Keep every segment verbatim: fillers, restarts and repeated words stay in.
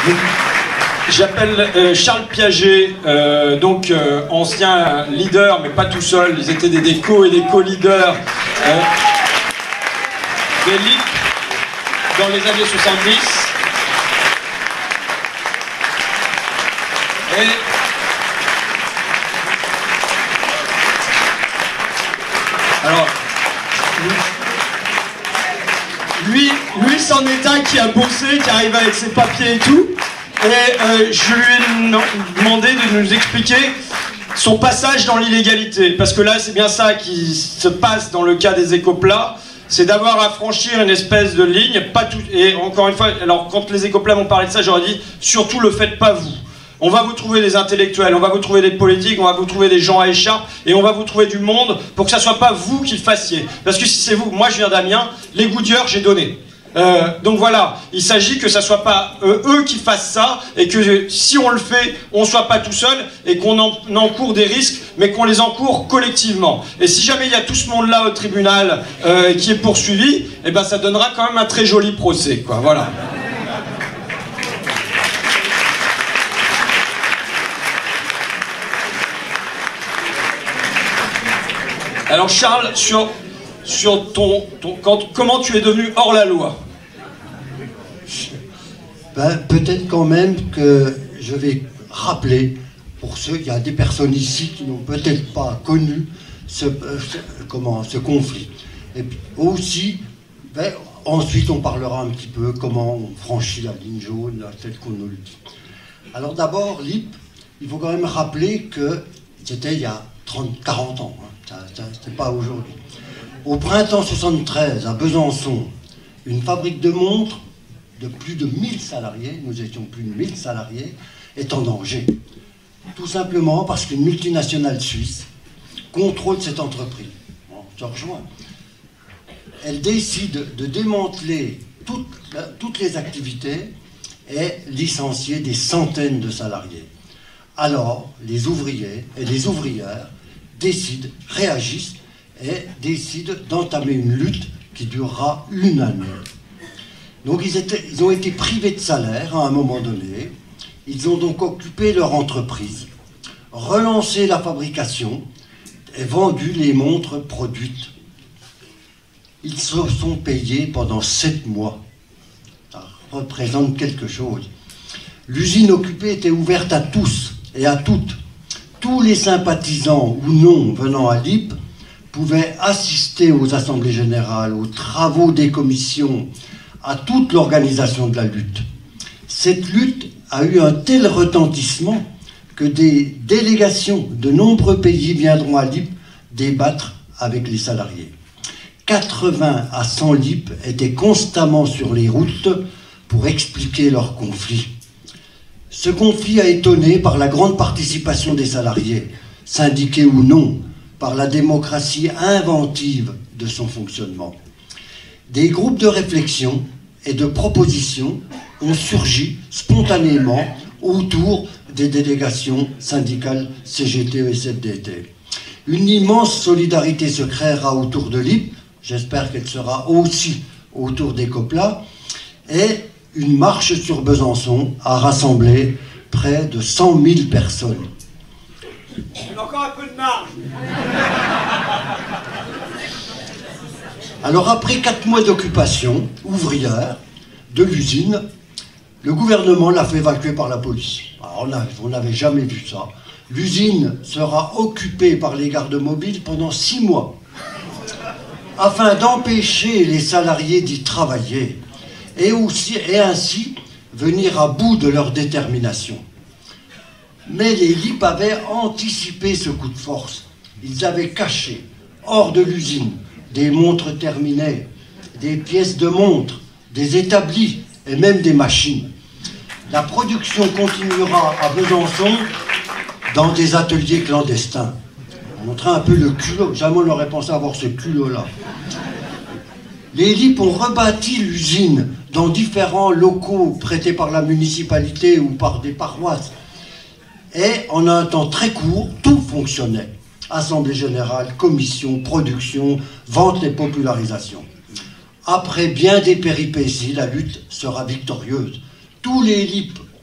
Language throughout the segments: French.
J'appelle euh, Charles Piaget, euh, donc euh, ancien leader, mais pas tout seul. Ils étaient des, des co- et des co-leaders euh, des L I P dans les années soixante-dix. Et alors, lui, lui c'en est un qui a bossé, qui arrive avec ses papiers et tout. Et euh, je lui ai demandé de nous expliquer son passage dans l'illégalité. Parce que là, c'est bien ça qui se passe dans le cas des écoplats. C'est d'avoir à franchir une espèce de ligne. Pas tout, et encore une fois, alors quand les écoplats m'ont parlé de ça, j'aurais dit, surtout le faites pas vous. On va vous trouver des intellectuels, on va vous trouver des politiques, on va vous trouver des gens à écharpe, et on va vous trouver du monde pour que ça soit pas vous qui le fassiez. Parce que si c'est vous, moi je viens d'Amiens, les Goodyear, j'ai donné. Euh, donc voilà, il s'agit que ça soit pas euh, eux qui fassent ça, et que euh, si on le fait, on soit pas tout seul, et qu'on en, encourt des risques, mais qu'on les encourt collectivement. Et si jamais il y a tout ce monde-là au tribunal euh, qui est poursuivi, eh ben ça donnera quand même un très joli procès, quoi. Voilà. Alors Charles, sur, sur ton, ton quand, comment tu es devenu hors la loi? Ben, peut-être quand même que je vais rappeler, pour ceux, il y a des personnes ici qui n'ont peut-être pas connu ce, ce, comment, ce conflit. Et puis aussi, ben, ensuite on parlera un petit peu comment on franchit la ligne jaune, telle qu'on nous le dit. Alors d'abord, l'I P, il faut quand même rappeler que c'était il y a trente, quarante ans. Hein. C'était pas aujourd'hui. Au printemps soixante-treize, à Besançon, une fabrique de montres de plus de mille salariés, nous étions plus de mille salariés, est en danger. Tout simplement parce qu'une multinationale suisse contrôle cette entreprise. On se rejoint. Elle décide de démanteler toutes, toutes les activités et licencier des centaines de salariés. Alors, les ouvriers et les ouvrières décident, réagissent et décident d'entamer une lutte qui durera une année. Donc ils, étaient, ils ont été privés de salaire à un moment donné, ils ont donc occupé leur entreprise, relancé la fabrication et vendu les montres produites. Ils se sont payés pendant sept mois. Ça représente quelque chose. L'usine occupée était ouverte à tous et à toutes. Tous les sympathisants ou non venant à l'I P pouvaient assister aux assemblées générales, aux travaux des commissions, à toute l'organisation de la lutte. Cette lutte a eu un tel retentissement que des délégations de nombreux pays viendront à l'I P débattre avec les salariés. quatre-vingts à cent L I P étaient constamment sur les routes pour expliquer leur conflit. Ce conflit a étonné par la grande participation des salariés, syndiqués ou non, par la démocratie inventive de son fonctionnement. Des groupes de réflexion et de propositions ont surgi spontanément autour des délégations syndicales C G T et S F D T. Une immense solidarité se créera autour de l'I P, j'espère qu'elle sera aussi autour des COPLA, et une marche sur Besançon a rassemblé près de cent mille personnes. Il y a encore un peu de marge. Alors après quatre mois d'occupation ouvrière de l'usine, le gouvernement l'a fait évacuer par la police. Alors on n'avait jamais vu ça. L'usine sera occupée par les gardes mobiles pendant six mois, afin d'empêcher les salariés d'y travailler. Et, aussi, et ainsi venir à bout de leur détermination. Mais les L I P avaient anticipé ce coup de force. Ils avaient caché, hors de l'usine, des montres terminées, des pièces de montres, des établis et même des machines. La production continuera à Besançon dans des ateliers clandestins. On montrait un peu le culot, jamais on n'aurait pensé avoir ce culot-là. Les L I P ont rebâti l'usine dans différents locaux prêtés par la municipalité ou par des paroisses. Et en un temps très court, tout fonctionnait. Assemblée générale, commission, production, vente et popularisation. Après bien des péripéties, la lutte sera victorieuse. Tous les L I P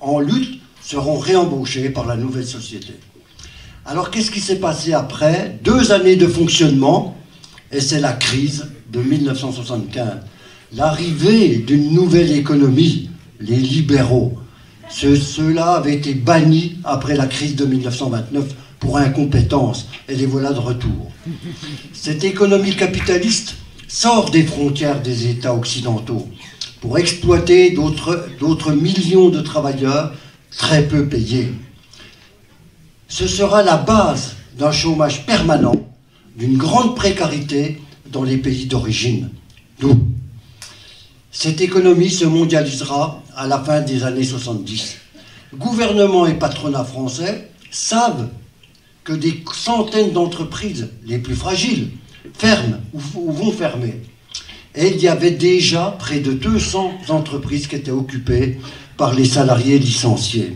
en lutte seront réembauchés par la nouvelle société. Alors qu'est-ce qui s'est passé après? Deux années de fonctionnement, et c'est la crise de mille neuf cent soixante-quinze. L'arrivée d'une nouvelle économie, les libéraux. Ceux-là avaient été bannis après la crise de mille neuf cent vingt-neuf pour incompétence, et les voilà de retour. Cette économie capitaliste sort des frontières des États occidentaux pour exploiter d'autres millions de travailleurs très peu payés. Ce sera la base d'un chômage permanent, d'une grande précarité dans les pays d'origine. D'où cette économie se mondialisera à la fin des années soixante-dix. Gouvernement et patronat français savent que des centaines d'entreprises les plus fragiles ferment ou vont fermer. Et il y avait déjà près de deux cents entreprises qui étaient occupées par les salariés licenciés.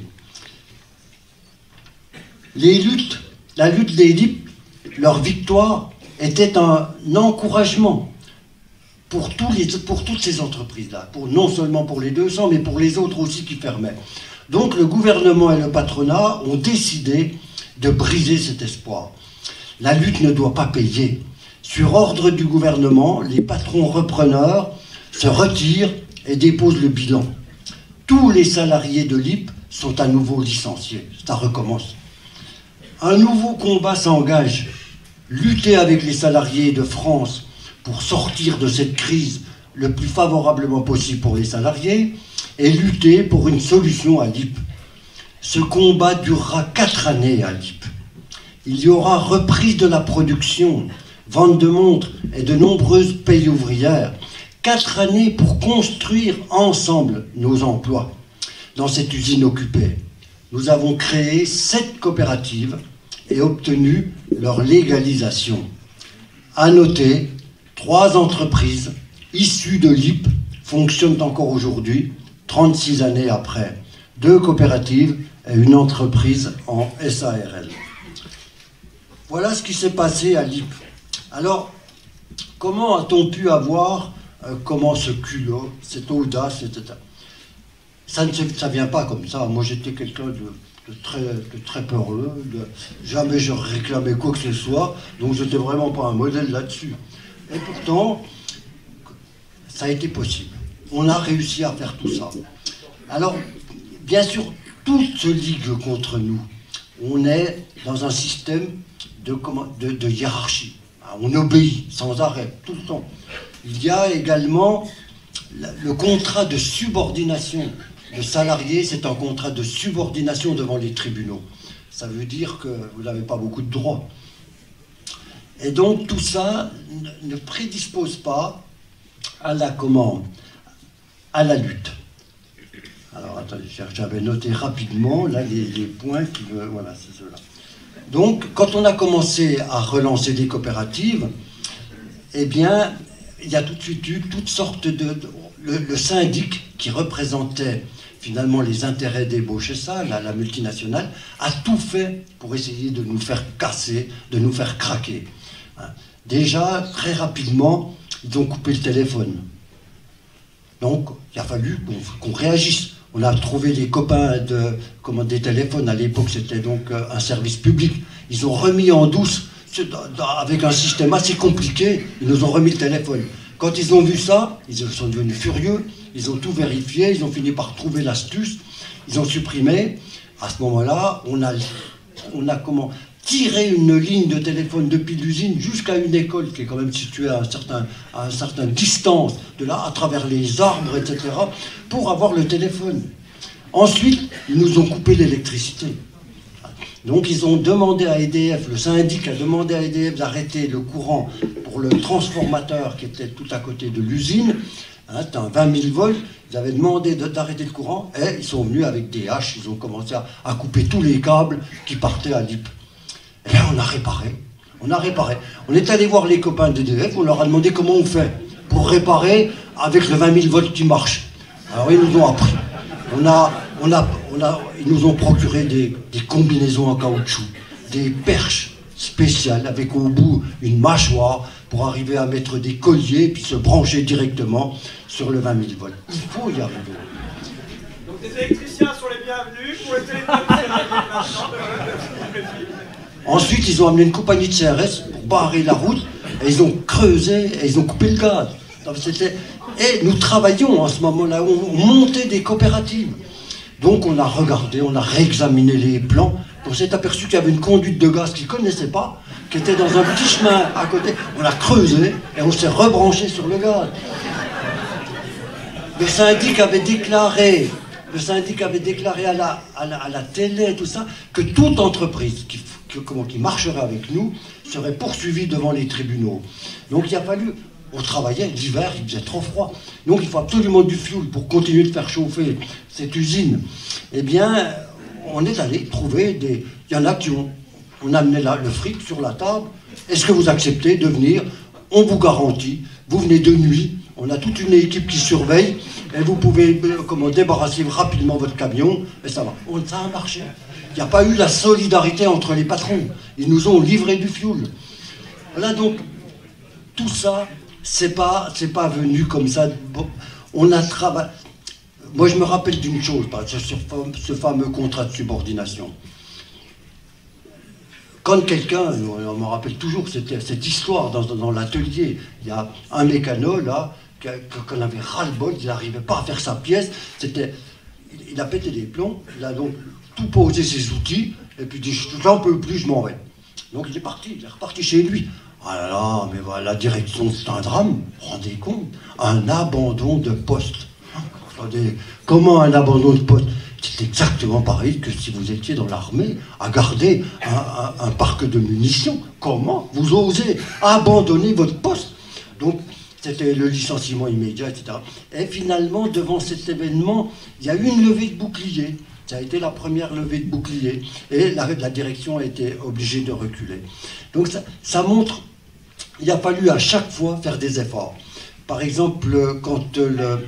Les luttes, la lutte des L I P, leur victoire était un encouragement pour, tous les, pour toutes ces entreprises-là, non seulement pour les deux cents, mais pour les autres aussi qui fermaient. Donc le gouvernement et le patronat ont décidé de briser cet espoir. La lutte ne doit pas payer. Sur ordre du gouvernement, les patrons repreneurs se retirent et déposent le bilan. Tous les salariés de L I P sont à nouveau licenciés. Ça recommence. Un nouveau combat s'engage. Lutter avec les salariés de France pour sortir de cette crise le plus favorablement possible pour les salariés et lutter pour une solution à L I P. Ce combat durera quatre années à L I P. Il y aura reprise de la production, vente de montres et de nombreuses payes ouvrières. Quatre années pour construire ensemble nos emplois dans cette usine occupée. Nous avons créé sept coopératives et obtenu leur légalisation. À noter, trois entreprises issues de L I P fonctionnent encore aujourd'hui, trente-six années après. Deux coopératives et une entreprise en S A R L. Voilà ce qui s'est passé à L I P. Alors, comment a-t-on pu avoir, euh, comment ce culot, cette audace, et cetera. Ça ne ça vient pas comme ça. Moi, j'étais quelqu'un de, de, très, de très peureux. De, jamais je réclamais quoi que ce soit. Donc, je n'étais vraiment pas un modèle là-dessus. Et pourtant, ça a été possible. On a réussi à faire tout ça. Alors, bien sûr, tout se ligue contre nous. On est dans un système de, de, de hiérarchie. On obéit sans arrêt, tout le temps. Il y a également le contrat de subordination. Le salarié, c'est un contrat de subordination devant les tribunaux. Ça veut dire que vous n'avez pas beaucoup de droits. Et donc tout ça ne prédispose pas à la commande, à la lutte. Alors attendez, j'avais noté rapidement là les, les points qui me... Voilà, c'est cela. Donc quand on a commencé à relancer des coopératives, eh bien, il y a tout de suite eu toutes sortes de... de le, le syndic qui représentait finalement les intérêts des Beauchessa, la, la multinationale, a tout fait pour essayer de nous faire casser, de nous faire craquer. Déjà, très rapidement, ils ont coupé le téléphone. Donc, il a fallu qu'on qu'on réagisse. On a trouvé les copains de, comment, des téléphones. À l'époque, c'était donc un service public. Ils ont remis en douce, avec un système assez compliqué, ils nous ont remis le téléphone. Quand ils ont vu ça, ils sont devenus furieux. Ils ont tout vérifié, ils ont fini par trouver l'astuce. Ils ont supprimé. À ce moment-là, on a, on a comment, tiré une ligne de téléphone depuis l'usine jusqu'à une école qui est quand même située à un certain, à une certaine distance de là, à travers les arbres, et cetera, pour avoir le téléphone. Ensuite, ils nous ont coupé l'électricité. Donc ils ont demandé à E D F, le syndic a demandé à E D F d'arrêter le courant pour le transformateur qui était tout à côté de l'usine. Hein, c'était un vingt mille volts. Ils avaient demandé d'arrêter le courant et ils sont venus avec des haches. Ils ont commencé à, à couper tous les câbles qui partaient à L I P. Et bien on a réparé. On a réparé. On est allé voir les copains d'E D F, on leur a demandé comment on fait pour réparer avec le vingt mille volts qui marche. Alors ils nous ont appris. On a, on a, on a, ils nous ont procuré des, des combinaisons en caoutchouc, des perches spéciales avec au bout une mâchoire pour arriver à mettre des colliers puis se brancher directement sur le vingt mille volts. Il faut y arriver. Les électriciens sont les bienvenus, pour les téléphones, Ensuite, ils ont amené une compagnie de C R S pour barrer la route, et ils ont creusé, et ils ont coupé le gaz. Donc, et nous travaillions en ce moment-là, on montait des coopératives. Donc on a regardé, on a réexaminé les plans, on s'est aperçu qu'il y avait une conduite de gaz qu'ils ne connaissaient pas, qui était dans un petit chemin à côté. On l'a creusé et on s'est rebranché sur le gaz. Le syndic avait déclaré, le syndic avait déclaré à la, à la, à la télé, tout ça, que toute entreprise qui, qui, comment, qui marcherait avec nous serait poursuivie devant les tribunaux. Donc il a fallu, on travaillait l'hiver, il faisait trop froid. Donc il faut absolument du fioul pour continuer de faire chauffer cette usine. Eh bien, on est allé trouver des... Il y en a qui ont... On a amené là, le fric sur la table. Est-ce que vous acceptez de venir? On vous garantit. Vous venez de nuit. On a toute une équipe qui surveille. Et vous pouvez comment, débarrasser rapidement votre camion. Et ça va. On, ça a marché. Il n'y a pas eu la solidarité entre les patrons. Ils nous ont livré du fioul. Voilà donc, tout ça, c'est pas, c'est pas venu comme ça. On a travaillé... Moi, je me rappelle d'une chose, ce fameux contrat de subordination. Quand quelqu'un, on me rappelle toujours cette, cette histoire dans, dans l'atelier, il y a un mécano là, qu'on avait ras-le-bol, il n'arrivait pas à faire sa pièce, c'était, il a pété des plombs, il a donc tout posé ses outils, et puis il dit, j'en peux plus, je m'en vais. Donc il est parti, il est reparti chez lui. Ah là là, mais voilà, la direction, c'est un drame, rendez compte, un abandon de poste. Comment un abandon de poste? C'est exactement pareil que si vous étiez dans l'armée à garder un, un, un parc de munitions. Comment vous osez abandonner votre poste? Donc, c'était le licenciement immédiat, et cetera. Et finalement, devant cet événement, il y a eu une levée de bouclier. Ça a été la première levée de bouclier. Et la, la direction a été obligée de reculer. Donc, ça, ça montre qu'il a fallu à chaque fois faire des efforts. Par exemple, quand le...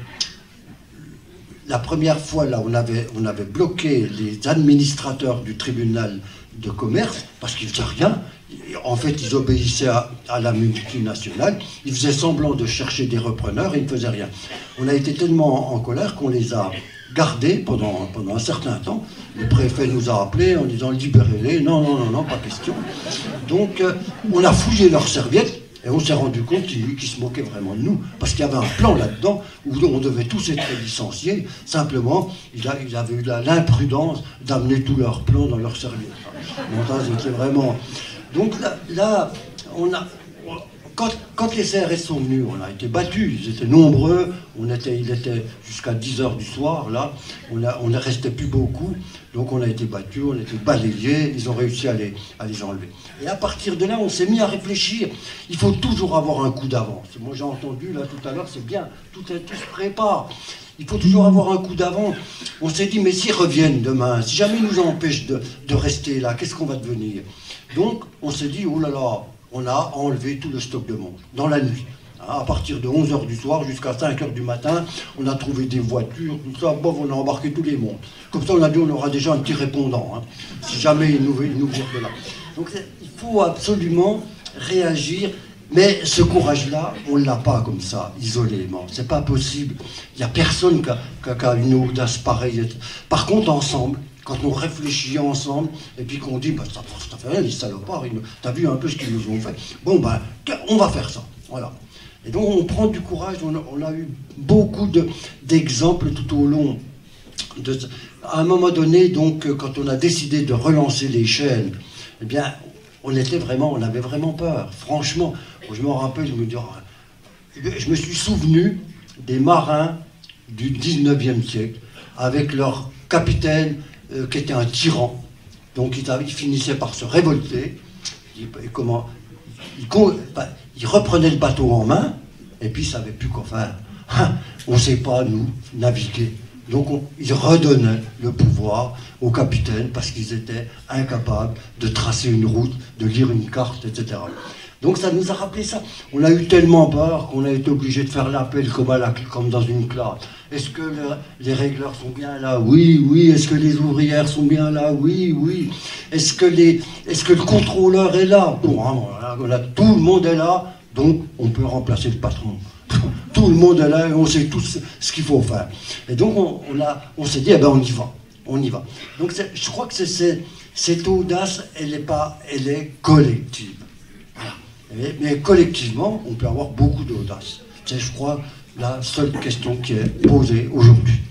La première fois, là, on avait, on avait bloqué les administrateurs du tribunal de commerce parce qu'ils ne faisaient rien. En fait, ils obéissaient à, à la multinationale. Ils faisaient semblant de chercher des repreneurs et ils ne faisaient rien. On a été tellement en colère qu'on les a gardés pendant, pendant un certain temps. Le préfet nous a appelés en disant « libérez-les ». Non, non, non, non, pas question. Donc, euh, on a fouillé leurs serviettes. Et on s'est rendu compte qu'ils qu'ils se moquaient vraiment de nous, parce qu'il y avait un plan là-dedans où on devait tous être licenciés. Simplement, il, a, il avait eu l'imprudence d'amener tous leurs plans dans leur serviette. Donc ça, c'était vraiment... Donc là, là on a... Quand, quand les C R S sont venus, on a été battus, ils étaient nombreux, on était, il était jusqu'à dix heures du soir, là, on, a, on ne restait plus beaucoup, donc on a été battus, on a été balayés, ils ont réussi à les, à les enlever. Et à partir de là, on s'est mis à réfléchir, il faut toujours avoir un coup d'avance. Moi j'ai entendu là tout à l'heure, c'est bien, tout, tout se prépare. Il faut toujours avoir un coup d'avance. On s'est dit, mais s'ils reviennent demain, si jamais ils nous empêchent de, de rester là, qu'est-ce qu'on va devenir? Donc on s'est dit, oh là là, on a enlevé tout le stock de montres, dans la nuit. À partir de onze heures du soir jusqu'à cinq heures du matin, on a trouvé des voitures, tout ça, bon, on a embarqué tous les montres. Comme ça, on a dit, on aura déjà un petit répondant, hein, si jamais ils nous, ils nous virent de là. Donc il faut absolument réagir, mais ce courage-là, on ne l'a pas comme ça, isolément. C'est pas possible. Il n'y a personne qui a, qui a, qui a une audace pareille. Par contre, ensemble, quand on réfléchit ensemble, et puis qu'on dit, bah, ça, ça fait rien, les salopards, t'as vu un peu ce qu'ils nous ont fait. Bon, ben, on va faire ça. Voilà. Et donc, on prend du courage. On a, on a eu beaucoup d'exemples tout au long. De, à un moment donné, donc, quand on a décidé de relancer les chaînes, eh bien, on était vraiment, on avait vraiment peur. Franchement, je me rappelle, je me dis, je me suis souvenu des marins du dix-neuvième siècle, avec leur capitaine, Euh, qui était un tyran, donc il, il finissait par se révolter, il, et comment, il, ben, il reprenait le bateau en main, et puis il ne savait plus quoi faire. On ne sait pas, nous, naviguer. Donc on, il redonnait le pouvoir au capitaine, parce qu'ils étaient incapables de tracer une route, de lire une carte, et cetera. Donc ça nous a rappelé ça. On a eu tellement peur qu'on a été obligé de faire l'appel comme, comme dans une classe. Est-ce que le, les régleurs sont bien là? Oui, oui. Est-ce que les ouvrières sont bien là? Oui, oui. Est-ce que, les, est-ce que le contrôleur est là? Bon, hein, voilà, tout le monde est là, donc on peut remplacer le patron. tout le monde est là et on sait tous ce qu'il faut faire. Et donc on, on, a, on s'est dit, eh ben on y va, on y va. Donc je crois que c'est, cette audace, elle est, pas, elle est collective. Voilà. Et, mais collectivement, on peut avoir beaucoup d'audace. C'est, je crois, la seule question qui est posée aujourd'hui.